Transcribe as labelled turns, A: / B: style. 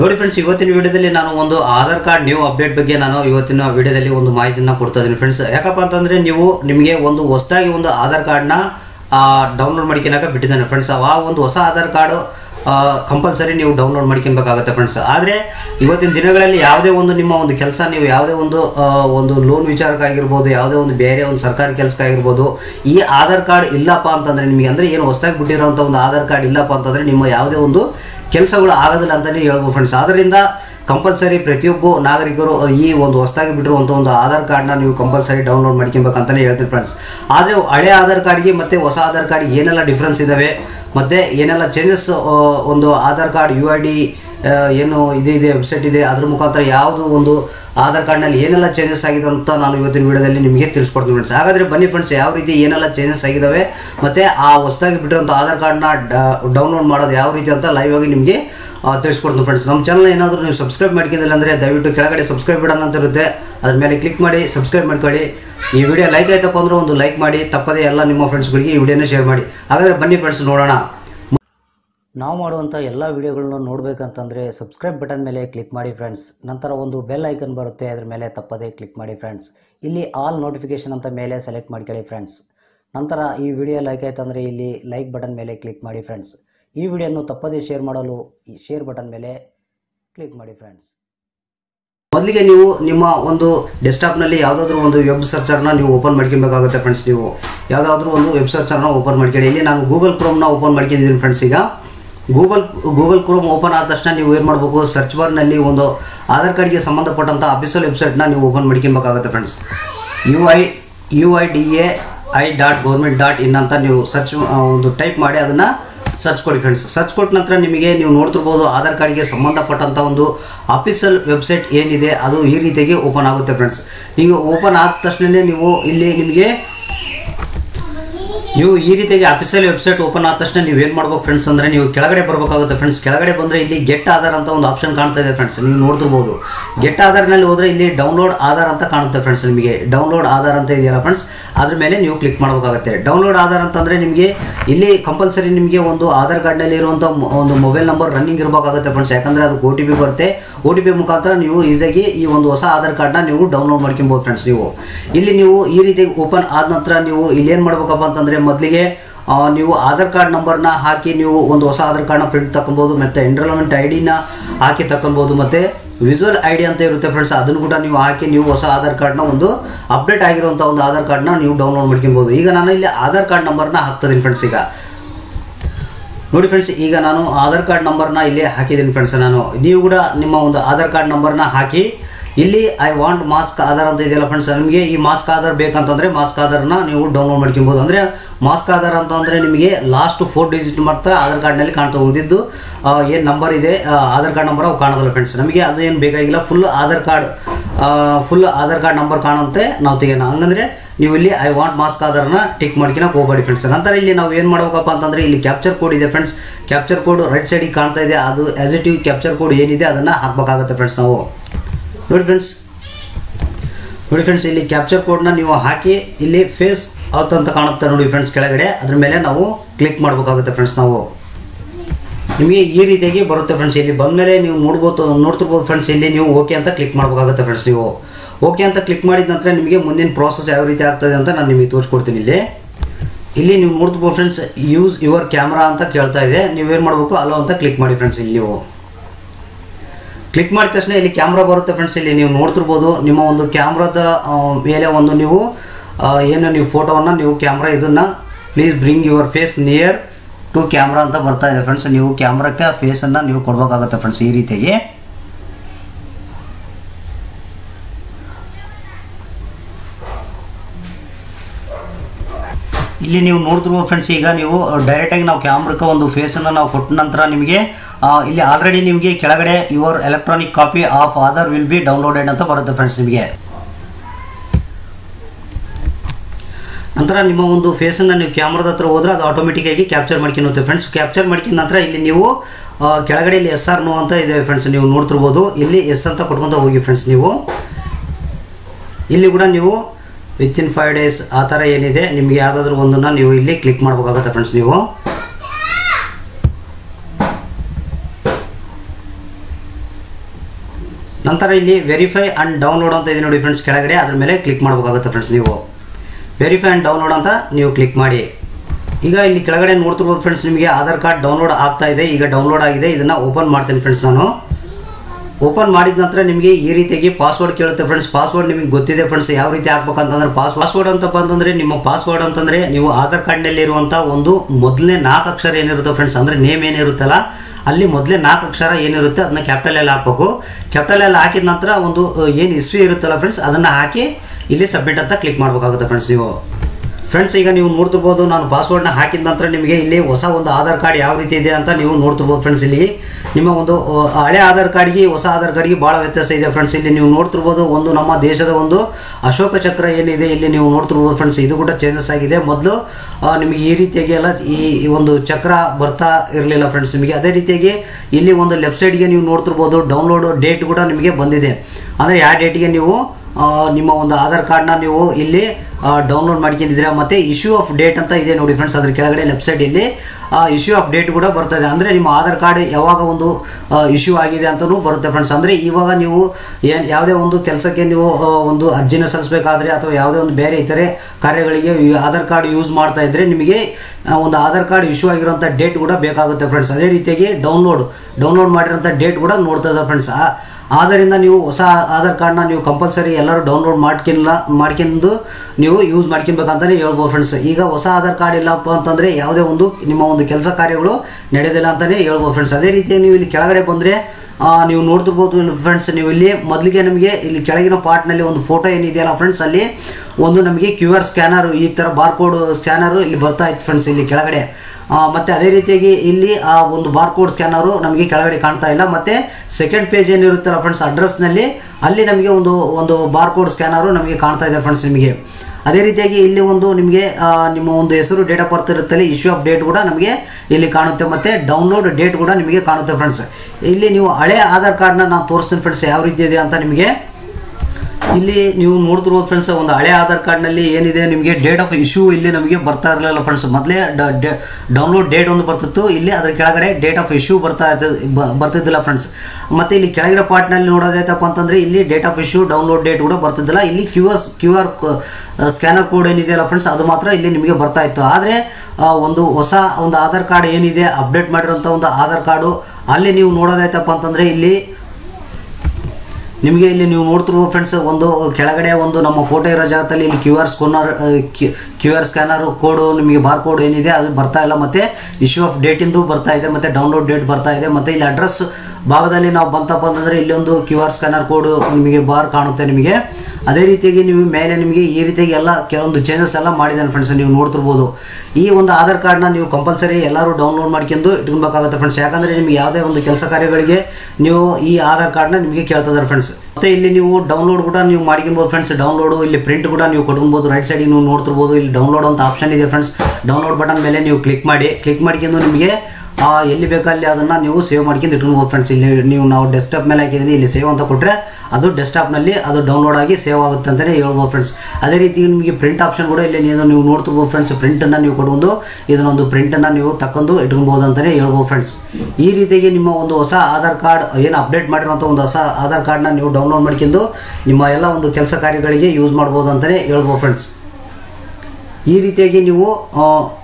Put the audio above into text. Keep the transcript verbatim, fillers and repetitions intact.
A: ನೋಡಿ ಫ್ರೆಂಡ್ಸ್, ಇವತ್ತಿನ ವಿಡಿಯೋದಲ್ಲಿ ನಾನು ಒಂದು ಆಧಾರ್ ಕಾರ್ಡ್ ನ್ಯೂ ಅಪ್ಡೇಟ್ ಬಗ್ಗೆ ನಾನು ಇವತ್ತಿನ ವಿಡಿಯೋದಲ್ಲಿ ಒಂದು ಮಾಹಿತಿಯನ್ನು ಕೊಡ್ತಾ ಇದ್ದೀನಿ ಫ್ರೆಂಡ್ಸ್. ಯಾಕಪ್ಪ ಅಂತಂದರೆ ನೀವು ನಿಮಗೆ ಒಂದು ಹೊಸದಾಗಿ ಒಂದು ಆಧಾರ್ ಕಾರ್ಡ್ನ ಡೌನ್ಲೋಡ್ ಮಾಡ್ಕೊಳಕ್ಕೆ ಬಿಟ್ಟಿದ್ದಾನೆ ಫ್ರೆಂಡ್ಸ್. ಆ ಒಂದು ಹೊಸ ಆಧಾರ್ ಕಾರ್ಡು ಕಂಪಲ್ಸರಿ ನೀವು ಡೌನ್ಲೋಡ್ ಮಾಡ್ಕೊಬೇಕಾಗುತ್ತೆ ಫ್ರೆಂಡ್ಸ್. ಆದರೆ ಇವತ್ತಿನ ದಿನಗಳಲ್ಲಿ ಯಾವುದೇ ಒಂದು ನಿಮ್ಮ ಒಂದು ಕೆಲಸ, ನೀವು ಯಾವುದೇ ಒಂದು ಒಂದು ಲೋನ್ ವಿಚಾರಕ್ಕಾಗಿರ್ಬೋದು, ಯಾವುದೇ ಒಂದು ಬೇರೆ ಒಂದು ಸರ್ಕಾರಿ ಕೆಲಸಕ್ಕಾಗಿರ್ಬೋದು, ಈ ಆಧಾರ್ ಕಾರ್ಡ್ ಇಲ್ಲಪ್ಪ ಅಂತಂದರೆ ನಿಮಗೆ, ಅಂದರೆ ಏನು ಹೊಸದಾಗಿ ಬಿಟ್ಟಿರೋಂಥ ಒಂದು ಆಧಾರ್ ಕಾರ್ಡ್ ಇಲ್ಲಪ್ಪ ಅಂತಂದರೆ ನಿಮ್ಮ ಯಾವುದೇ ಒಂದು ಕೆಲಸಗಳು ಆಗೋದಿಲ್ಲ ಅಂತಲೇ ಹೇಳ್ಬೋದು ಫ್ರೆಂಡ್ಸ್. ಆದ್ದರಿಂದ ಕಂಪಲ್ಸರಿ ಪ್ರತಿಯೊಬ್ಬ ನಾಗರಿಕರು ಈ ಒಂದು ಹೊಸದಾಗಿ ಬಿಟ್ಟಿರುವಂಥ ಒಂದು ಆಧಾರ್ ಕಾರ್ಡ್ನ ನೀವು ಕಂಪಲ್ಸರಿ ಡೌನ್ಲೋಡ್ ಮಾಡ್ಕೊಬೇಕಂತಲೇ ಹೇಳ್ತೀನಿ ಫ್ರೆಂಡ್ಸ್. ಆದರೆ ಹಳೆ ಆಧಾರ್ ಕಾರ್ಡ್ಗೆ ಮತ್ತು ಹೊಸ ಆಧಾರ್ ಕಾರ್ಡ್ಗೆ ಏನೆಲ್ಲ ಡಿಫ್ರೆನ್ಸ್ ಇದ್ದಾವೆ ಮತ್ತು ಏನೆಲ್ಲ ಚೇಂಜಸ್ ಒಂದು Aadhaar card U I D ಏನು ಇದೆ ಇದೆ ವೆಬ್ಸೈಟ್ ಇದೆ, ಅದ್ರ ಮುಖಾಂತರ ಯಾವುದು ಒಂದು ಆಧಾರ್ ಕಾರ್ಡ್ನಲ್ಲಿ ಏನೆಲ್ಲ ಚೇಂಜಸ್ ಆಗಿದೆ ಅಂತ ನಾನು ಇವತ್ತಿನ ವಿಡಿಯೋದಲ್ಲಿ ನಿಮಗೆ ತಿಳಿಸ್ಕೊಡ್ತೀನಿ ಫ್ರೆಂಡ್ಸ್. ಹಾಗಾದರೆ ಬನ್ನಿ ಫ್ರೆಂಡ್ಸ್, ಯಾವ ರೀತಿ ಏನೆಲ್ಲ ಚೇಂಜಸ್ ಆಗಿದ್ದಾವೆ ಮತ್ತು ಆ ಹೊಸದಾಗಿ ಬಿಟ್ಟಿರೋಂಥ ಆಧಾರ್ ಕಾರ್ಡ್ನ ಡೌನ್ಲೋಡ್ ಮಾಡೋದು ಯಾವ ರೀತಿ ಅಂತ ಲೈವ್ ಆಗಿ ನಿಮಗೆ ತಿಳಿಸ್ಕೊಡ್ತೀನಿ ಫ್ರೆಂಡ್ಸ್. ನಮ್ಮ ಚಾನಲ್ ಏನಾದರೂ ನೀವು ಸಬ್ಸ್ಕ್ರೈಬ್ ಮಾಡ್ಕೊಂಡಿಲ್ಲ ಅಂದರೆ ದಯವಿಟ್ಟು ಕೆಳಗಡೆ ಸಬ್ಸ್ಕ್ರೈಬ್ ಬಟನ್ ಅಂತ ಇರುತ್ತೆ, ಅದ್ರ ಮೇಲೆ ಕ್ಲಿಕ್ ಮಾಡಿ ಸಬ್ಸ್ಕ್ರೈಬ್ ಮಾಡ್ಕೊಳ್ಳಿ. ಈ ವಿಡಿಯೋ ಲೈಕ್ ಆಯ್ತಪ್ಪ ಅಂದ್ರೆ ಒಂದು ಲೈಕ್ ಮಾಡಿ, ತಪ್ಪದೇ ಎಲ್ಲ ನಿಮ್ಮ ಫ್ರೆಂಡ್ಸ್ಗಳಿಗೆ ಈ ವಿಡಿಯೋನ ಶೇರ್ ಮಾಡಿ. ಹಾಗಾದರೆ ಬನ್ನಿ ಫ್ರೆಂಡ್ಸ್, ನೋಡೋಣ. ನಾವು ಮಾಡುವಂಥ ಎಲ್ಲ ವಿಡಿಯೋಗಳನ್ನ ನೋಡಬೇಕಂತಂದರೆ ಸಬ್ಸ್ಕ್ರೈಬ್ ಬಟನ್ ಮೇಲೆ ಕ್ಲಿಕ್ ಮಾಡಿ ಫ್ರೆಂಡ್ಸ್. ನಂತರ ಒಂದು ಬೆಲ್ ಐಕನ್ ಬರುತ್ತೆ, ಅದ್ರ ಮೇಲೆ ತಪ್ಪದೇ ಕ್ಲಿಕ್ ಮಾಡಿ ಫ್ರೆಂಡ್ಸ್. ಇಲ್ಲಿ ಆಲ್ ನೋಟಿಫಿಕೇಷನ್ ಅಂತ ಮೇಲೆ ಸೆಲೆಕ್ಟ್ ಮಾಡ್ಕೊಳ್ಳಿ ಫ್ರೆಂಡ್ಸ್. ನಂತರ ಈ ವಿಡಿಯೋ ಲೈಕ್ ಆಯ್ತು ಅಂದರೆ ಇಲ್ಲಿ ಲೈಕ್ ಬಟನ್ ಮೇಲೆ ಕ್ಲಿಕ್ ಮಾಡಿ ಫ್ರೆಂಡ್ಸ್. ಈ ವಿಡಿಯೋನು ತಪ್ಪದೇ ಶೇರ್ ಮಾಡಲು ಈ ಶೇರ್ ಬಟನ್ ಮೇಲೆ ಕ್ಲಿಕ್ ಮಾಡಿ ಫ್ರೆಂಡ್ಸ್. ಮೊದಲಿಗೆ ನೀವು ನಿಮ್ಮ ಒಂದು ಡೆಸ್ಕ್ಟಾಪ್ನಲ್ಲಿ ಯಾವುದಾದ್ರೂ ಒಂದು ವೆಬ್ ಸರ್ಚರ್ನ ನೀವು ಓಪನ್ ಮಾಡ್ಕೊಬೇಕಾಗುತ್ತೆ ಫ್ರೆಂಡ್ಸ್. ನೀವು ಯಾವುದಾದ್ರೂ ಒಂದು ವೆಬ್ ಸರ್ಚರ್ನ ಓಪನ್ ಮಾಡ್ಕೊಳ್ಳಿ. ಇಲ್ಲಿ ನಾನು ಗೂಗಲ್ ಕ್ರೋಮ್ನ ಓಪನ್ ಮಾಡ್ಕೊಂಡಿದ್ದೀನಿ ಫ್ರೆಂಡ್ಸ್. ಈಗ ಗೂಗಲ್ ಗೂಗಲ್ ಕ್ರೋಮ್ ಓಪನ್ ಆದ ತಕ್ಷಣ ನೀವು ಏನು ಮಾಡಬೇಕು, ಸರ್ಚ್ ಬಾರ್ನಲ್ಲಿ ಒಂದು ಆಧಾರ್ ಕಾರ್ಡ್ಗೆ ಸಂಬಂಧಪಟ್ಟಂಥ ಅಫಿಷಿಯಲ್ ವೆಬ್ಸೈಟ್ನ ನೀವು ಓಪನ್ ಮಾಡ್ಕೊಬೇಕಾಗುತ್ತೆ friends. U I U I D A I dot government dot in ಅಂತ ನೀವು ಸರ್ಚ್ ಒಂದು ಟೈಪ್ ಮಾಡಿ ಅದನ್ನು ಸರ್ಚ್ ಕೊಡಿ ಫ್ರೆಂಡ್ಸ್. ಸರ್ಚ್ ಕೊಟ್ಟ ನಂತರ ನಿಮಗೆ ನೀವು ನೋಡ್ತಿರ್ಬೋದು ಆಧಾರ್ ಕಾರ್ಡ್ಗೆ ಸಂಬಂಧಪಟ್ಟಂಥ ಒಂದು ಅಫಿಷಿಯಲ್ ವೆಬ್ಸೈಟ್ ಏನಿದೆ ಅದು ಈ ರೀತಿಯಾಗಿ ಓಪನ್ ಆಗುತ್ತೆ ಫ್ರೆಂಡ್ಸ್. ನೀವು ಓಪನ್ ಆದ ತಕ್ಷಣ ನೀವು ಇಲ್ಲಿ ನಿಮಗೆ ನೀವು ಈ ರೀತಿಯಾಗಿ ಅಫಿಷಿಯಲ್ ವೆಬ್ಸೈಟ್ ಓಪನ್ ಆದ ತಕ್ಷಣ ನೀವು ಏನು ಮಾಡ್ಬೇಕು ಫ್ರೆಂಡ್ಸ್ ಅಂದರೆ ನೀವು ಕೆಳಗಡೆ ಬರಬೇಕಾಗುತ್ತೆ ಫ್ರೆಂಡ್ಸ್. ಕೆಳಗಡೆ ಬಂದರೆ ಇಲ್ಲಿ ಗೆಟ್ ಆಧಾರ್ ಅಂತ ಒಂದು ಆಪ್ಷನ್ ಕಾಣ್ತಾ ಇದೆ ಫ್ರೆಂಡ್ಸ್, ನೀವು ನೋಡ್ತಿರ್ಬೋದು. ಗೆಟ್ ಆಧಾರ್ನಲ್ಲಿ ಹೋದರೆ ಇಲ್ಲಿ ಡೌನ್ಲೋಡ್ ಆಧಾರ್ ಅಂತ ಕಾಣುತ್ತೆ ಫ್ರೆಂಡ್ಸ್. ನಿಮಗೆ ಡೌನ್ಲೋಡ್ ಆಧಾರ್ ಅಂತ ಇದೆಯಲ್ಲ ಫ್ರೆಂಡ್ಸ್, ಅದ್ರ ಮೇಲೆ ನೀವು ಕ್ಲಿಕ್ ಮಾಡಬೇಕಾಗುತ್ತೆ. ಡೌನ್ಲೋಡ್ ಆಧಾರ್ ಅಂತಂದರೆ ನಿಮಗೆ ಇಲ್ಲಿ ಕಂಪಲ್ಸರಿ ನಿಮಗೆ ಒಂದು ಆಧಾರ್ ಕಾರ್ಡ್ನಲ್ಲಿ ಇರುವಂಥ ಒಂದು ಮೊಬೈಲ್ ನಂಬರ್ ರನ್ನಿಂಗ್ ಇರಬೇಕಾಗುತ್ತೆ ಫ್ರೆಂಡ್ಸ್. ಯಾಕಂದರೆ ಅದಕ್ಕೆ ಓ ಟಿ ಪಿ ಬರುತ್ತೆ. ಓ ಟಿ ಪಿ ಮುಖಾಂತರ ನೀವು ಈಸಿಯಾಗಿ ಈ ಒಂದು ಹೊಸ ಆಧಾರ್ ಕಾರ್ಡ್ನ ನೀವು ಡೌನ್ಲೋಡ್ ಮಾಡ್ಕೊಬೋದು ಫ್ರೆಂಡ್ಸ್. ನೀವು ಇಲ್ಲಿ ನೀವು ಈ ರೀತಿ ಓಪನ್ ಆದ ನಂತರ ನೀವು ಇಲ್ಲೇನು ಮಾಡ್ಬೇಕಪ್ಪ ಅಂತಂದರೆ ಮೊದಲಿಗೆ ನೀವು ಆಧಾರ್ ಕಾರ್ಡ್ ನಂಬರ್ನ ಹಾಕಿ ನೀವು ಒಂದು ಹೊಸ ಆಧಾರ್ ಕಾರ್ಡ್ನ ಪ್ರಿಂಟ್ ತಗೊಬೋದು, ಮತ್ತು ಎನ್ರೋಲ್ಮೆಂಟ್ ಐ ಡಿನ ಹಾಕಿ ತಗೊಬೋದು, ಮತ್ತು ವಿಜುವಲ್ ಐ ಡಿ ಅಂತ ಇರುತ್ತೆ ಫ್ರೆಂಡ್ಸ್, ಅದನ್ನು ಕೂಡ ನೀವು ಹಾಕಿ ನೀವು ಹೊಸ ಆಧಾರ್ ಕಾರ್ಡ್ನ ಒಂದು ಅಪ್ಡೇಟ್ ಆಗಿರುವಂಥ ಒಂದು ಆಧಾರ್ ಕಾರ್ಡ್ನ ನೀವು ಡೌನ್ಲೋಡ್ ಮಾಡ್ಕೊಬೋದು. ಈಗ ನಾನು ಇಲ್ಲಿ ಆಧಾರ್ ಕಾರ್ಡ್ ನಂಬರ್ನ ಹಾಕ್ತಿದ್ದೀನಿ ಫ್ರೆಂಡ್ಸ್. ಈಗ ನೋಡಿ ಫ್ರೆಂಡ್ಸ್, ಈಗ ನಾನು ಆಧಾರ್ ಕಾರ್ಡ್ ನಂಬರ್ನ ಇಲ್ಲಿ ಹಾಕಿದ್ದೀನಿ ಫ್ರೆಂಡ್ಸ್. ನಾನು ನೀವು ಕೂಡ ನಿಮ್ಮ ಒಂದು ಆಧಾರ್ ಕಾರ್ಡ್ ನಂಬರ್ನ ಹಾಕಿ ಇಲ್ಲಿ ಐ ವಾಂಟ್ ಮಾಸ್ಕ್ ಆಧಾರ್ ಅಂತ ಇದೆಯಲ್ಲ ಫ್ರೆಂಡ್ಸ್, ನಿಮಗೆ ಈ ಮಾಸ್ಕ್ ಆಧಾರ್ ಬೇಕಂತಂದರೆ ಮಾಸ್ಕ್ ಆಧಾರ್ನ ನೀವು ಡೌನ್ಲೋಡ್ ಮಾಡ್ಕೊಬೋದು. ಅಂದರೆ ಮಾಸ್ಕ್ ಆಧಾರ್ ಅಂತಂದರೆ ನಿಮಗೆ ಲಾಸ್ಟ್ ಫೋರ್ ಡಿಜಿಟ್ ಮಾತ್ರ ಆಧಾರ್ ಕಾರ್ಡ್ನಲ್ಲಿ ಕಾಣ್ತಾ ಉಳಿದಿದ್ದು ಏನು ನಂಬರ್ ಇದೆ ಆಧಾರ್ ಕಾರ್ಡ್ ನಂಬರ್ ಅವು ಕಾಣೋದಿಲ್ಲ ಫ್ರೆಂಡ್ಸ್. ನಮಗೆ ಅದು ಏನು ಬೇಕಾಗಿಲ್ಲ, full Aadhaar card full Aadhaar card number ಕಾಣುತ್ತೆ ನಾವು ತೆಗೆಯೋಣ. ಹಂಗಂದರೆ ನೀವು ಇಲ್ಲಿ ಐ ವಾಂಟ್ ಮಾಸ್ಕ್ ಆಧಾರ್ನ ಟಿಕ್ ಮಾಡ್ಕೊಳಕ್ಕೆ ಹೋಗಬೇಡಿ ಫ್ರೆಂಡ್ಸ್. ನಂತರ ಇಲ್ಲಿ ನಾವು ಏನು ಮಾಡಬೇಕಪ್ಪ ಅಂತಂದರೆ ಇಲ್ಲಿ ಕ್ಯಾಪ್ಚರ್ ಕೋಡ್ ಇದೆ ಫ್ರೆಂಡ್ಸ್. ಕ್ಯಾಪ್ಚರ್ ಕೋಡ್ ರೈಟ್ ಸೈಡಿಗೆ ಕಾಣ್ತಾ ಇದೆ, ಅದು ಆಸ್ ಇಟ್ ಕ್ಯಾಪ್ಚರ್ ಕೋಡ್ ಏನಿದೆ ಅದನ್ನು ಹಾಕಬೇಕಾಗುತ್ತೆ ಫ್ರೆಂಡ್ಸ್. ನಾವು ನೋಡಿ ಫ್ರೆಂಡ್ಸ್ ನೋಡಿ ಫ್ರೆಂಡ್ಸ್ ಇಲ್ಲಿ ಕ್ಯಾಪ್ಚರ್ ಕೋಡ್ನ ನೀವು ಹಾಕಿ ಇಲ್ಲಿ ಫೇಸ್ ಔಟ್ ಅಂತ ಕಾಣುತ್ತೆ ನೋಡಿ ಫ್ರೆಂಡ್ಸ್ ಕೆಳಗಡೆ, ಅದ್ರ ಮೇಲೆ ನಾವು ಕ್ಲಿಕ್ ಮಾಡಬೇಕಾಗುತ್ತೆ ಫ್ರೆಂಡ್ಸ್. ನಾವು ನಿಮಗೆ ಈ ರೀತಿಯಾಗಿ ಬರುತ್ತೆ ಫ್ರೆಂಡ್ಸ್. ಇಲ್ಲಿ ಬಂದಮೇಲೆ ನೀವು ನೋಡ್ಬೋದು ನೋಡ್ತಿರ್ಬೋದು ಫ್ರೆಂಡ್ಸ್, ಇಲ್ಲಿ ನೀವು ಓಕೆ ಅಂತ ಕ್ಲಿಕ್ ಮಾಡಬೇಕಾಗುತ್ತೆ ಫ್ರೆಂಡ್ಸ್. ನೀವು ಓಕೆ ಅಂತ ಕ್ಲಿಕ್ ಮಾಡಿದ ನಂತರ ನಿಮಗೆ ಮುಂದಿನ ಪ್ರೋಸೆಸ್ ಯಾವ ರೀತಿ ಆಗ್ತದೆ ಅಂತ ನಾನು ನಿಮಗೆ ತೋರಿಸ್ಕೊಡ್ತೀನಿ. ಇಲ್ಲಿ ಇಲ್ಲಿ ನೀವು ನೋಡ್ತಿರ್ಬೋದು ಫ್ರೆಂಡ್ಸ್, ಯೂಸ್ ಯುವರ್ ಕ್ಯಾಮ್ರಾ ಅಂತ ಕೇಳ್ತಾ ಇದೆ. ನೀವೇನು ಮಾಡಬೇಕು, ಅಲೋ ಅಂತ ಕ್ಲಿಕ್ ಮಾಡಿ ಫ್ರೆಂಡ್ಸ್. ಇಲ್ಲಿ ನೀವು ಕ್ಲಿಕ್ ಮಾಡಿದ ತಕ್ಷಣ ಇಲ್ಲಿ ಕ್ಯಾಮ್ರಾ ಬರುತ್ತೆ ಫ್ರೆಂಡ್ಸ್. ಇಲ್ಲಿ ನೀವು ನೋಡ್ತಿರ್ಬೋದು ನಿಮ್ಮ ಒಂದು ಕ್ಯಾಮ್ರಾದ ಮೇಲೆ ಒಂದು ನೀವು ಏನು ನೀವು ಫೋಟೋವನ್ನು ನೀವು ಕ್ಯಾಮ್ರಾ ಇದನ್ನು please bring your face near to camera ಅಂತ ಬರ್ತಾ ಇದೆ ಫ್ರೆಂಡ್ಸ್. ನೀವು ಕ್ಯಾಮ್ರಾಕ್ಕೆ ಫೇಸನ್ನು ನೀವು ಕೊಡಬೇಕಾಗುತ್ತೆ ಫ್ರೆಂಡ್ಸ್. ಈ ರೀತಿಯಾಗಿ ಇಲ್ಲಿ ನೀವು ನೋಡ್ತಿರ್ಬೋದು ಫ್ರೆಂಡ್ಸ್. ಈಗ ನೀವು ಡೈರೆಕ್ಟಾಗಿ ನಾವು ಕ್ಯಾಮ್ರಕ್ಕೆ ಒಂದು ಫೇಸನ್ನು ನಾವು ಕೊಟ್ಟ ನಂತರ ನಿಮಗೆ ಇಲ್ಲಿ ಆಲ್ರೆಡಿ ನಿಮಗೆ ಕೆಳಗಡೆ your electronic copy of Aadhaar will be downloaded ಅಂತ ಬರುತ್ತೆ ಫ್ರೆಂಡ್ಸ್. ನಿಮಗೆ ನಂತರ ನಿಮ್ಮ ಒಂದು ಫೇಸನ್ನು ನೀವು ಕ್ಯಾಮ್ರಾದ ಹತ್ರ ಹೋದರೆ ಅದು ಆಟೋಮೆಟಿಕ್ಕಾಗಿ ಕ್ಯಾಪ್ಚರ್ ಮಾಡ್ಕೊಳುತ್ತೆ ಫ್ರೆಂಡ್ಸ್. ಕ್ಯಾಪ್ಚರ್ ಮಾಡ್ಕೊಂಡ ನಂತರ ಇಲ್ಲಿ ನೀವು ಕೆಳಗಡೆ ಇಲ್ಲಿ ಎಸ್ ಆರ್ ನೋ ಅಂತ ಇದೆ ಫ್ರೆಂಡ್ಸ್. ನೀವು ನೋಡ್ತಿರ್ಬೋದು ಇಲ್ಲಿ ಎಸ್ ಅಂತ ಕೊಟ್ಕೊತ ಹೋಗಿ ಫ್ರೆಂಡ್ಸ್. ನೀವು ಇಲ್ಲಿ ಕೂಡ ನೀವು ವಿತಿನ್ ಫೈವ್ ಡೇಸ್ ಆ ಥರ ಏನಿದೆ ನಿಮಗೆ ಯಾವುದಾದ್ರೂ ಒಂದನ್ನು ನೀವು ಇಲ್ಲಿ ಕ್ಲಿಕ್ ಮಾಡಬೇಕಾಗುತ್ತೆ ಫ್ರೆಂಡ್ಸ್. ನೀವು ನಂತರ ಇಲ್ಲಿ ವೆರಿಫೈ ಆ್ಯಂಡ್ ಡೌನ್ಲೋಡ್ ಅಂತ ಇದೆ ನೋಡಿ ಫ್ರೆಂಡ್ಸ್, ಕೆಳಗಡೆ ಅದ್ರ ಮೇಲೆ ಕ್ಲಿಕ್ ಮಾಡಬೇಕಾಗುತ್ತೆ ಫ್ರೆಂಡ್ಸ್. ನೀವು ವೆರಿಫೈ ಆ್ಯಂಡ್ ಡೌನ್ಲೋಡ್ ಅಂತ ನೀವು ಕ್ಲಿಕ್ ಮಾಡಿ. ಈಗ ಇಲ್ಲಿ ಕೆಳಗಡೆ ನೋಡ್ತಿರ್ಬೋದು ಫ್ರೆಂಡ್ಸ್, ನಿಮಗೆ ಆಧಾರ್ ಕಾರ್ಡ್ ಡೌನ್ಲೋಡ್ ಆಗ್ತಾ ಇದೆ. ಈಗ ಡೌನ್ಲೋಡ್ ಆಗಿದೆ. ಇದನ್ನು ಓಪನ್ ಮಾಡ್ತೀನಿ ಫ್ರೆಂಡ್ಸ್. ನಾನು ಓಪನ್ ಮಾಡಿದ ನಂತರ ನಿಮಗೆ ಈ ರೀತಿಯಾಗಿ ಪಾಸ್ವರ್ಡ್ ಕೇಳುತ್ತೆ ಫ್ರೆಂಡ್ಸ್. ಪಾಸ್ವರ್ಡ್ ನಿಮಗೆ ಗೊತ್ತಿದೆ ಫ್ರೆಂಡ್ಸ್ ಯಾವ ರೀತಿ ಹಾಕ್ಬೇಕಂತಂದ್ರೆ, ಪಾಸ್ ಪಾಸ್ವರ್ಡ್ ಅಂತಪ್ಪ ಅಂತಂದರೆ ನಿಮ್ಮ ಪಾಸ್ವರ್ಡ್ ಅಂತಂದರೆ ನೀವು ಆಧಾರ್ ಕಾರ್ಡ್ನಲ್ಲಿ ಇರುವಂಥ ಒಂದು ಮೊದಲನೇ ನಾಲ್ಕು ಅಕ್ಷರ ಏನಿರುತ್ತೆ ಫ್ರೆಂಡ್ಸ್, ಅಂದರೆ ನೇಮ್ ಏನಿರುತ್ತಲ್ಲ ಅಲ್ಲಿ ಮೊದಲೇ ನಾಲ್ಕು ಅಕ್ಷರ ಏನಿರುತ್ತೆ ಅದನ್ನ ಕ್ಯಾಪಿಟಲ್ ಅಲ್ಲಿ ಹಾಕಬೇಕು. ಕ್ಯಾಪಿಟಲ್ ಅಲ್ಲಿ ಹಾಕಿದ ನಂತರ ಒಂದು ಏನು ಇಸ್ವಿ ಇರುತ್ತಲ್ಲ ಫ್ರೆಂಡ್ಸ್ ಅದನ್ನು ಹಾಕಿ ಇಲ್ಲಿ ಸಬ್ಮಿಟ್ ಅಂತ ಕ್ಲಿಕ್ ಮಾಡಬೇಕಾಗುತ್ತೆ ಫ್ರೆಂಡ್ಸ್. ನೀವು ಫ್ರೆಂಡ್ಸ್ ಈಗ ನೀವು ನೋಡ್ತಿರ್ಬೋದು, ನಾನು ಪಾಸ್ವರ್ಡ್ನ ಹಾಕಿದ ನಂತರ ನಿಮಗೆ ಇಲ್ಲಿ ಹೊಸ ಒಂದು ಆಧಾರ್ ಕಾರ್ಡ್ ಯಾವ ರೀತಿ ಇದೆ ಅಂತ ನೀವು ನೋಡ್ತಿರ್ಬೋದು ಫ್ರೆಂಡ್ಸ್. ಇಲ್ಲಿ ನಿಮ್ಮ ಒಂದು ಹಳೆ ಆಧಾರ್ ಕಾರ್ಡ್ಗೆ ಹೊಸ ಆಧಾರ್ ಕಾರ್ಡ್ಗೆ ಭಾಳ ವ್ಯತ್ಯಾಸ ಇದೆ ಫ್ರೆಂಡ್ಸ್. ಇಲ್ಲಿ ನೀವು ನೋಡ್ತಿರ್ಬೋದು, ಒಂದು ನಮ್ಮ ದೇಶದ ಒಂದು ಅಶೋಕ ಚಕ್ರ ಏನಿದೆ ಇಲ್ಲಿ ನೀವು ನೋಡ್ತಿರ್ಬೋದು ಫ್ರೆಂಡ್ಸ್, ಇದು ಕೂಡ ಚೇಂಜಸ್ ಆಗಿದೆ. ಮೊದಲು ನಿಮಗೆ ಈ ರೀತಿಯಾಗಿ ಎಲ್ಲ ಈ ಒಂದು ಚಕ್ರ ಬರ್ತಾ ಇರಲಿಲ್ಲ ಫ್ರೆಂಡ್ಸ್ ನಿಮಗೆ. ಅದೇ ರೀತಿಯಾಗಿ ಇಲ್ಲಿ ಒಂದು ಲೆಫ್ಟ್ ಸೈಡ್ಗೆ ನೀವು ನೋಡ್ತಿರ್ಬೋದು ಡೌನ್ಲೋಡ್ ಡೇಟ್ ಕೂಡ ನಿಮಗೆ ಬಂದಿದೆ. ಅಂದರೆ ಯಾವ ಡೇಟಿಗೆ ನೀವು ನಿಮ್ಮ ಒಂದು ಆಧಾರ್ ಕಾರ್ಡ್ನ ನೀವು ಇಲ್ಲಿ ಡೌನ್ಲೋಡ್ ಮಾಡ್ಕೊಂಡಿದ್ದೀರಾ. ಮತ್ತು ಇಶ್ಯೂ ಆಫ್ ಡೇಟ್ ಅಂತ ಇದೆ ನೋಡಿ ಫ್ರೆಂಡ್ಸ್, ಅದ್ರ ಕೆಳಗಡೆ ಲೆಫ್ಟ್ ಸೈಡ್ ಇಲ್ಲಿ ಇಶ್ಯೂ ಆಫ್ ಡೇಟ್ ಕೂಡ ಬರ್ತದೆ. ಅಂದರೆ ನಿಮ್ಮ ಆಧಾರ್ ಕಾರ್ಡ್ ಯಾವಾಗ ಒಂದು ಇಶ್ಯೂ ಆಗಿದೆ ಅಂತಲೂ ಬರುತ್ತೆ ಫ್ರೆಂಡ್ಸ್. ಅಂದರೆ ಇವಾಗ ನೀವು ಏನು ಯಾವುದೇ ಒಂದು ಕೆಲಸಕ್ಕೆ ನೀವು ಒಂದು ಅರ್ಜಿನ ಸಲ್ಲಿಸಬೇಕಾದ್ರೆ ಅಥವಾ ಯಾವುದೇ ಒಂದು ಬೇರೆ ಇತರೆ ಕಾರ್ಯಗಳಿಗೆ ಆಧಾರ್ ಕಾರ್ಡ್ ಯೂಸ್ ಮಾಡ್ತಾ ಇದ್ದರೆ ನಿಮಗೆ ಒಂದು ಆಧಾರ್ ಕಾರ್ಡ್ ಇಶ್ಯೂ ಆಗಿರೋಂಥ ಡೇಟ್ ಕೂಡ ಬೇಕಾಗುತ್ತೆ ಫ್ರೆಂಡ್ಸ್. ಅದೇ ರೀತಿಯಾಗಿ ಡೌನ್ಲೋಡ್ ಡೌನ್ಲೋಡ್ ಮಾಡಿರೋಂಥ ಡೇಟ್ ಕೂಡ ನೋಡ್ತದೆ ಫ್ರೆಂಡ್ಸ್. ಆದ್ದರಿಂದ ನೀವು ಹೊಸ ಆಧಾರ್ ಕಾರ್ಡ್ನ ನೀವು ಕಂಪಲ್ಸರಿ ಎಲ್ಲರೂ ಡೌನ್ಲೋಡ್ ಮಾಡ್ಕಿಲ್ಲ ಮಾಡ್ಕೊಂಡು ನೀವು ಯೂಸ್ ಮಾಡ್ಕೊಬೇಕಂತಲೇ ಹೇಳ್ಬೋದು ಫ್ರೆಂಡ್ಸ್. ಈಗ ಹೊಸ ಆಧಾರ್ ಕಾರ್ಡ್ ಇಲ್ಲಪ್ಪ ಅಂತಂದರೆ ಯಾವುದೇ ಒಂದು ನಿಮ್ಮ ಒಂದು ಕೆಲಸ ಕಾರ್ಯಗಳು ನಡೆಯೋದಿಲ್ಲ ಅಂತಲೇ ಹೇಳ್ಬೋದು ಫ್ರೆಂಡ್ಸ್. ಅದೇ ರೀತಿ ನೀವು ಇಲ್ಲಿ ಕೆಳಗಡೆ ಬಂದರೆ ನೀವು ನೋಡ್ತಿರ್ಬೋದು ಫ್ರೆಂಡ್ಸ್, ನೀವು ಇಲ್ಲಿ ಮೊದಲಿಗೆ ನಮಗೆ ಇಲ್ಲಿ ಕೆಳಗಿನ ಪಾರ್ಟ್ನಲ್ಲಿ ಒಂದು ಫೋಟೋ ಏನಿದೆಯಲ್ಲ ಫ್ರೆಂಡ್ಸ್, ಅಲ್ಲಿ ಒಂದು ನಮಗೆ ಕ್ಯೂ ಆರ್ ಸ್ಕ್ಯಾನರು ಈ ಥರ ಬಾರ್ಕೋಡ್ ಸ್ಕ್ಯಾನರು ಇಲ್ಲಿ ಬರ್ತಾ ಇತ್ತು ಫ್ರೆಂಡ್ಸ್ ಇಲ್ಲಿ ಕೆಳಗಡೆ. ಮತ್ತು ಅದೇ ರೀತಿಯಾಗಿ ಇಲ್ಲಿ ಆ ಒಂದು ಬಾರ್ಕೋಡ್ ಸ್ಕ್ಯಾನರು ನಮಗೆ ಕೆಳಗಡೆ ಕಾಣ್ತಾ ಇಲ್ಲ. ಮತ್ತು ಸೆಕೆಂಡ್ ಪೇಜ್ ಏನಿರುತ್ತಲ್ಲ ಫ್ರೆಂಡ್ಸ್ ಅಡ್ರೆಸ್ನಲ್ಲಿ ಅಲ್ಲಿ ನಮಗೆ ಒಂದು ಒಂದು ಬಾರ್ಕೋಡ್ ಸ್ಕ್ಯಾನರು ನಮಗೆ ಕಾಣ್ತಾ ಇದೆ ಫ್ರೆಂಡ್ಸ್ ನಿಮಗೆ. ಅದೇ ರೀತಿಯಾಗಿ ಇಲ್ಲಿ ಒಂದು ನಿಮಗೆ ನಿಮ್ಮ ಒಂದು ಹೆಸರು ಡೇಟ್ ಆಫ್ ಬರ್ತ್ ಇರುತ್ತಲ್ಲಿ ಇಶ್ಯೂ ಆಫ್ ಡೇಟ್ ಕೂಡ ನಮಗೆ ಇಲ್ಲಿ ಕಾಣುತ್ತೆ. ಮತ್ತು ಡೌನ್ಲೋಡ್ ಡೇಟ್ ಕೂಡ ನಿಮಗೆ ಕಾಣುತ್ತೆ ಫ್ರೆಂಡ್ಸ್. ಇಲ್ಲಿ ನೀವು ಹಳೆ ಆಧಾರ್ ಕಾರ್ಡ್ನ ನಾನು ತೋರಿಸ್ತೀನಿ ಫ್ರೆಂಡ್ಸ್ ಯಾವ ರೀತಿ ಇದೆ ಅಂತ ನಿಮಗೆ. ಇಲ್ಲಿ ನೀವು ನೋಡ್ತಿರ್ಬೋದು ಫ್ರೆಂಡ್ಸ್, ಒಂದು ಹಳೆ ಆಧಾರ್ ಕಾರ್ಡ್ನಲ್ಲಿ ಏನಿದೆ ನಿಮಗೆ ಡೇಟ್ ಆಫ್ ಇಶ್ಯೂ ಇಲ್ಲಿ ನಮಗೆ ಬರ್ತಾ ಇರಲಿಲ್ಲ ಫ್ರೆಂಡ್ಸ್. ಮೊದಲೇ ಡೌನ್ಲೋಡ್ ಡೇಟ್ ಒಂದು ಬರ್ತಿತ್ತು, ಇಲ್ಲಿ ಅದರ ಕೆಳಗಡೆ ಡೇಟ್ ಆಫ್ ಇಶ್ಯೂ ಬರ್ತಾ ಬರ್ತಿದ್ದಿಲ್ಲ ಫ್ರೆಂಡ್ಸ್. ಮತ್ತು ಇಲ್ಲಿ ಕೆಳಗಡೆ ಪಾರ್ಟ್ನಲ್ಲಿ ನೋಡೋದೈತಪ್ಪ ಅಂತಂದರೆ ಇಲ್ಲಿ date of issue download date ಕೂಡ ಬರ್ತಿದ್ದಿಲ್ಲ. ಇಲ್ಲಿ Q S Q R scanner code ಏನಿದೆಯಲ್ಲ ಫ್ರೆಂಡ್ಸ್ ಅದು ಮಾತ್ರ ಇಲ್ಲಿ ನಿಮಗೆ ಬರ್ತಾ ಇತ್ತು. ಆದರೆ ಒಂದು ಹೊಸ ಒಂದು ಆಧಾರ್ ಕಾರ್ಡ್ ಏನಿದೆ ಅಪ್ಡೇಟ್ ಮಾಡಿರೋಂಥ ಒಂದು ಆಧಾರ್ ಕಾರ್ಡು ಅಲ್ಲಿ ನೀವು ನೋಡೋದೈತಪ್ಪ ಅಂತಂದರೆ ಇಲ್ಲಿ ನಿಮಗೆ ಇಲ್ಲಿ ನೀವು ನೋಡ್ತಿರ್ಬೋದು ಫ್ರೆಂಡ್ಸ್, ಒಂದು ಕೆಳಗಡೆ ಒಂದು ನಮ್ಮ ಫೋಟೋ ಇರೋ ಜಾಗದಲ್ಲಿ ಇಲ್ಲಿ Q R scanner Q R scanner code ನಿಮಗೆ ಬಾರ್ ಕೋಡ್ ಏನಿದೆ ಅದು ಬರ್ತಾ ಇಲ್ಲ. ಮತ್ತು ಇಶ್ಯೂ ಆಫ್ ಡೇಟಿಂದು ಬರ್ತಾ ಇದೆ, ಮತ್ತು ಡೌನ್ಲೋಡ್ ಡೇಟ್ ಬರ್ತಾ ಇದೆ. ಮತ್ತು ಇಲ್ಲಿ ಅಡ್ರೆಸ್ ಭಾಗದಲ್ಲಿ ನಾವು ಬಂತಪ್ಪ ಅಂತಂದರೆ ಇಲ್ಲೊಂದು ಕ್ಯೂ ಆರ್ ಸ್ಕ್ಯಾನರ್ ಕೋಡು ನಿಮಗೆ ಬಾರ್ ಕಾಣುತ್ತೆ ನಿಮಗೆ. ಅದೇ ರೀತಿಯಾಗಿ ನೀವು ಮೇಲೆ ನಿಮಗೆ ಈ ರೀತಿಯಾಗಿ ಎಲ್ಲ ಕೆಲವೊಂದು ಚೇಂಜಸ್ ಎಲ್ಲ ಮಾಡಿದ್ದಾನೆ ಫ್ರೆಂಡ್ಸ್ ನೀವು ನೋಡ್ತಿರ್ಬೋದು. ಈ ಒಂದು ಆಧಾರ್ ಕಾರ್ಡ್ನ ನೀವು ಕಂಪಲ್ಸರಿ ಎಲ್ಲರೂ ಡೌನ್ಲೋಡ್ ಮಾಡ್ಕೊಂಡು ಇಟ್ಕೊಬೇಕಾಗುತ್ತೆ ಫ್ರೆಂಡ್ಸ್. ಯಾಕಂದರೆ ನಿಮಗೆ ಯಾವುದೇ ಒಂದು ಕೆಲಸ ಕಾರ್ಯಗಳಿಗೆ ನೀವು ಈ ಆಧಾರ್ ಕಾರ್ಡ್ನ ನಿಮಗೆ ಕೇಳ್ತಿದ್ದಾರೆ ಫ್ರೆಂಡ್ಸ್. ಮತ್ತು ಇಲ್ಲಿ ನೀವು ಡೌನ್ಲೋಡ್ ಕೂಡ ನೀವು ಮಾಡ್ಕೊಬೋದು ಫ್ರೆಂಡ್ಸ್. ಡೌನ್ಲೋಡು ಇಲ್ಲಿ ಪ್ರಿಂಟ್ ಕೂಡ ನೀವು ಕೊಡ್ಕೊಬೋದು. ರೈಟ್ ಸೈಡಿಗೆ ನೀವು ನೋಡ್ತಿರ್ಬೋದು ಇಲ್ಲಿ ಡೌನ್ಲೋಡ್ ಅಂತ ಆಪ್ಷನ್ ಇದೆ ಫ್ರೆಂಡ್ಸ್. ಡೌನ್ಲೋಡ್ ಬಟನ್ ಮೇಲೆ ನೀವು ಕ್ಲಿಕ್ ಮಾಡಿ ಕ್ಲಿಕ್ ಮಾಡ್ಕೊಂಡು ನಿಮಗೆ ಎಲ್ಲಿ ಬೇಕಲ್ಲಿ ಅದನ್ನು ನೀವು ಸೇವ್ ಮಾಡ್ಕೊಂಡು ಇಟ್ಕೊಬೋದು ಫ್ರೆಂಡ್ಸ್. ಇಲ್ಲಿ ನೀವು ನಾವು ಡೆಸ್ಕ್ಟಾಪ್ ಮೇಲೆ ಹಾಕಿದ್ದೀನಿ, ಇಲ್ಲಿ ಸೇವ್ ಅಂತ ಕೊಟ್ಟರೆ ಅದು ಡೆಸ್ಕ್ಟಾಪ್ನಲ್ಲಿ ಅದು ಡೌನ್ಲೋಡ್ ಆಗಿ ಸೇವ್ ಆಗುತ್ತೆ ಅಂತಲೇ ಹೇಳ್ಬೋದು ಫ್ರೆಂಡ್ಸ್. ಅದೇ ರೀತಿ ನಿಮಗೆ ಪ್ರಿಂಟ್ ಆಪ್ಷನ್ ಕೂಡ ಇಲ್ಲಿ ನೀವು ನೀವು ನೋಡ್ತಿರ್ಬೋದು ಫ್ರೆಂಡ್ಸ್. ಪ್ರಿಂಟನ್ನು ನೀವು ಕೊಡುವುದು ಇದನ್ನೊಂದು ಪ್ರಿಂಟನ್ನು ನೀವು ತಕ್ಕೊಂಡು ಇಟ್ಕೊಬೋದು ಅಂತಲೇ ಹೇಳ್ಬೋದು ಫ್ರೆಂಡ್ಸ್. ಈ ರೀತಿಯಾಗಿ ನಿಮ್ಮ ಒಂದು ಹೊಸ ಆಧಾರ್ ಕಾರ್ಡ್ ಏನು ಅಪ್ಡೇಟ್ ಮಾಡಿರುವಂಥ ಒಂದು ಹೊಸ ಆಧಾರ್ ಕಾರ್ಡ್ನ ನೀವು ಡೌನ್ಲೋಡ್ ಮಾಡ್ಕೊಂಡು ನಿಮ್ಮ ಎಲ್ಲ ಒಂದು ಕೆಲಸ ಕಾರ್ಯಗಳಿಗೆ ಯೂಸ್ ಮಾಡ್ಬೋದು ಅಂತಲೇ ಹೇಳ್ಬೋದು ಫ್ರೆಂಡ್ಸ್. ಈ ರೀತಿಯಾಗಿ ನೀವು